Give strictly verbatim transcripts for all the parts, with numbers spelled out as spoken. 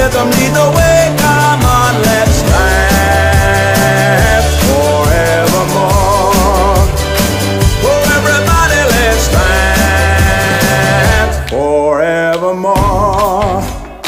rhythm lead the way. Come on, let's dance forevermore. Oh, everybody, let's dance forevermore.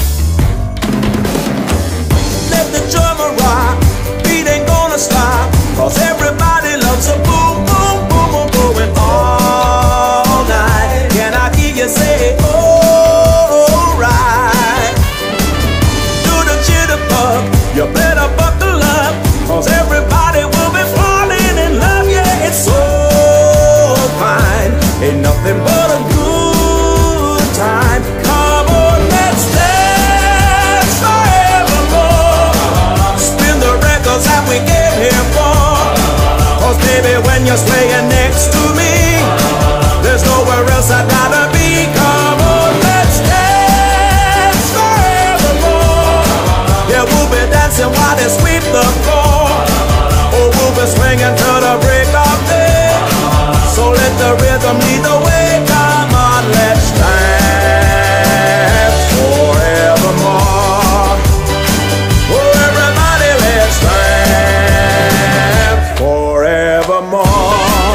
Let the drummer rock, beat ain't gonna stop, 'cause everybody loves a boom, boom, boom, boom, going all night. Can I hear you say, oh, right? Do the jitterbug, you better buckle up, 'cause everybody will be falling in love. Yeah, it's so fine, ain't nothing but a good time. Come on, let's dance forevermore. Spin the records that we came here for, 'cause baby, when you're swaying next to me, there's nowhere else I'd rather be. Come on, let's dance forevermore. Yeah, we'll be dancing while they sweep the floor. Oh, we'll be swinging till the break of day. So let the rhythm lead the way. Come on, let's dance forevermore. Oh, everybody, let's dance forevermore.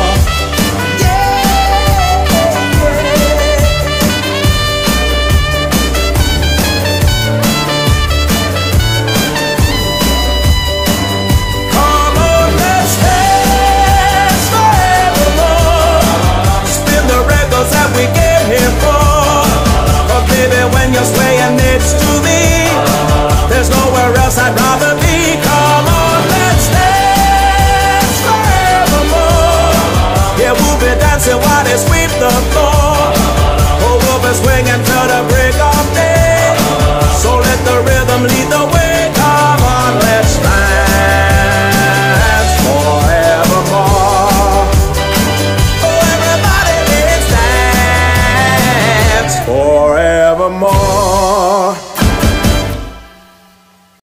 That we came here for, 'cause baby, when you're swaying next to me, there's nowhere else I'd rather be. Come on, let's dance forevermore. Yeah, we'll be dancing while they sweep the floor. Oh, we'll be swinging till the break of day. So let the rhythm lead the way. Come on, let's dance forevermore. Oh, everybody, let's dance forevermore.